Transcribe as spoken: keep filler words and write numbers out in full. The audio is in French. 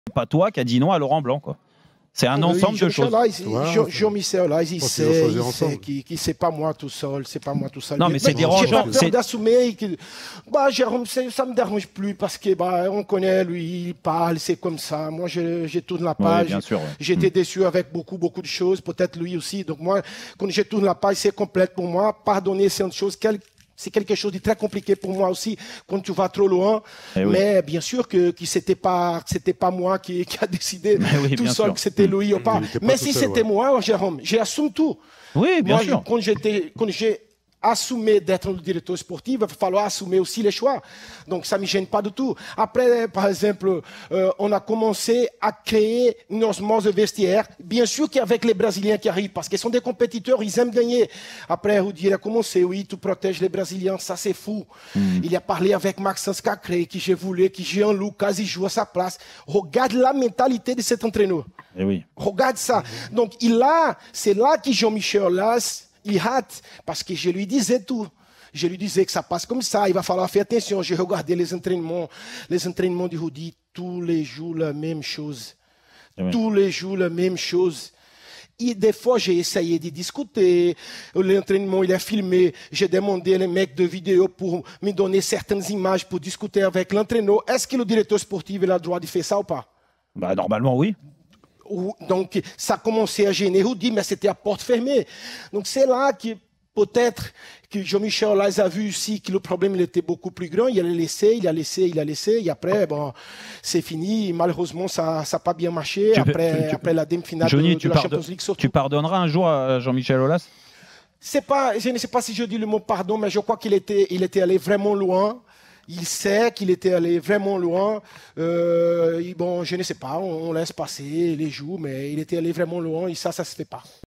pas toi qui a dit non à Laurent Blanc, quoi. C'est un ensemble de choses. Jean-Michel là, il sait, il sait qui c'est pas moi tout seul, c'est pas moi tout seul. Non, mais c'est dérangeant. C'est d'assumer que bah Jérôme, ça me dérange plus parce que bah on connaît lui, il parle, c'est comme ça. Moi, je, je tourne la page. Oui, bien sûr. Ouais. J'étais mmh. déçu avec beaucoup beaucoup de choses, peut-être lui aussi. Donc moi, quand je tourne la page, c'est complète pour moi. Pardonner, c'est une chose quelle c'est quelque chose de très compliqué pour moi aussi quand tu vas trop loin. Eh oui. Mais bien sûr que, que c'était pas, c'était pas moi qui, qui a décidé oui, tout seul sûr. que c'était lui mmh. ou pas. Mmh. Mais si c'était ouais. moi, Jérôme, j'assume tout. Oui, bien moi, sûr. Quand j'étais, quand j'ai assumé d'être le directeur sportif, il va falloir assumer aussi les choix. Donc ça ne me gêne pas du tout. Après, par exemple, euh, on a commencé à créer une osmose vestiaire. Bien sûr qu'avec les Brésiliens qui arrivent, parce qu'ils sont des compétiteurs, ils aiment gagner. Après, Rudy a commencé, oui, tu protèges les Brésiliens, ça c'est fou. Mm. Il a parlé avec Maxence Cacré, qui j'ai voulu, qui Jean-Lucas, il joue à sa place. Regarde la mentalité de cet entraîneur. Eh oui. Regarde ça. Donc il a, c'est là que Jean-Michel Aulas, il rate, parce que je lui disais tout. Je lui disais que ça passe comme ça, il va falloir faire attention. J'ai regardé les entraînements, les entraînements de Rudy, tous les jours la même chose. Oui. Tous les jours la même chose. Et des fois, j'ai essayé de discuter. L'entraînement, il est filmé. J'ai demandé les mecs de vidéo pour me donner certaines images pour discuter avec l'entraîneur. Est-ce que le directeur sportif a le droit de faire ça ou pas? Bah, normalement, oui. Donc, ça commençait à gêner Rudy, mais c'était à porte fermée. Donc, c'est là que peut-être que Jean-Michel Aulas a vu aussi que le problème il était beaucoup plus grand. Il a laissé, il a laissé, il a laissé. Et après, bon, c'est fini. Malheureusement, ça n'a pas bien marché. Tu après, peux, tu, après la demi-finale de, de la Champions League. Surtout. Tu pardonneras un jour à Jean-Michel Aulas? C'est pas, je ne sais pas si je dis le mot pardon, mais je crois qu'il était, il était allé vraiment loin. Il sait qu'il était allé vraiment loin. Euh, bon, je ne sais pas, on, on laisse passer les jours, mais il était allé vraiment loin et ça, ça ne se fait pas.